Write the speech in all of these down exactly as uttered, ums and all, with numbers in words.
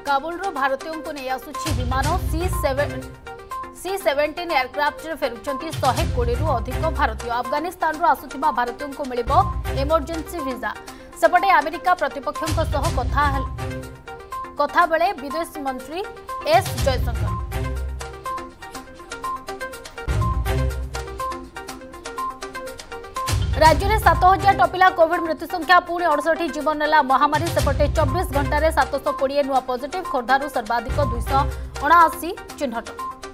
काबुलु भारतीयों को नहीं आसुछि विमान C seven C seventeen aircraft फेरुंट शहे कोड़े रु अधिक भारतीय अफगानिस्तान रु आसुथिबा भारतीयों को मिलिबो इमरजेंसी वीजा सेपटे अमेरिका प्रतिपक्षों सह कथा कथा बेले विदेश मंत्री एस जयशंकर राज्य में सात हजार टपिला कोविड मृत्यु संख्या पुणी अड़सठ जीवन नेला महामारी सेपटे चौबीस घंटे सातश कोड़े नुआ पॉजिटिव खोर्धारू सर्वाधिक दुईश अणाशी चिन्हट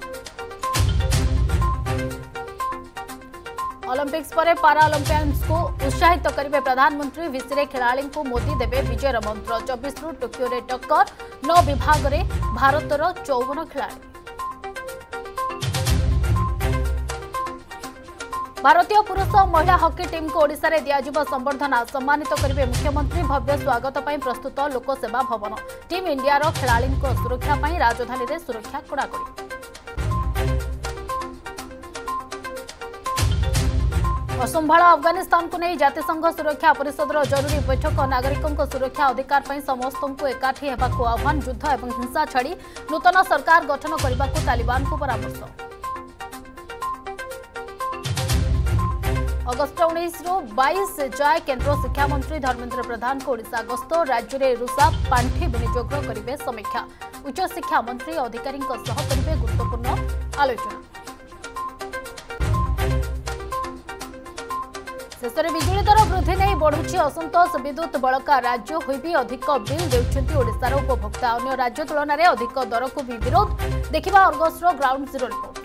ओलंपिक्स पर पाराओलंपियंस को उत्साहित करेंगे प्रधानमंत्री विश्व खेलाड़ी को मोदी देवे विजयर मंत्र चौबीस रु टोकियो रे टक्कर नौ विभाग में भारतर चौवन खिलाड़ी भारतीय पुरुष और महिला हॉकी टीम को ओडिशा रे दियाजिबो संबर्धना सम्मानित करेंगे मुख्यमंत्री भव्य स्वागत पर प्रस्तुत लोकसेवा भवन टीम इंडिया रो खिलाड़ी सुरक्षा पर राजधानी रे सुरक्षा कड़ाकड़ी असंभाल अफगानिस्तान को नहीं जातिसंघ सुरक्षा परिषद जरूरी बैठक नागरिकों सुरक्षा अधिकार पर समस्त को एकाठी होगाक आह्वान युद्ध और हिंसा छाड़ी नूतन सरकार गठन करने को तालिबान को परामर्श अगस्ट उन्नीस रु बाईस जाए केन्द्र शिक्षा मंत्री धर्मेन्द्र प्रधान को ओडिशा गस्त राज्य में रुषा पांठि विनियोग करेंगे समीक्षा उच्च शिक्षा मंत्री अधिकारी करेंगे गुरुत्वपूर्ण आलोचना शेष में बिजुली दर वृद्धि नहीं बढ़ुची असंतोष विद्युत बलका राज्य हुई भी अधिक बिल देउछंती ओडिशार उपभोक्ता अन्य राज्य तुलन में अधिक दर को भी विरोध देखा अर्गस ग्राउंड जीरो रिपोर्ट।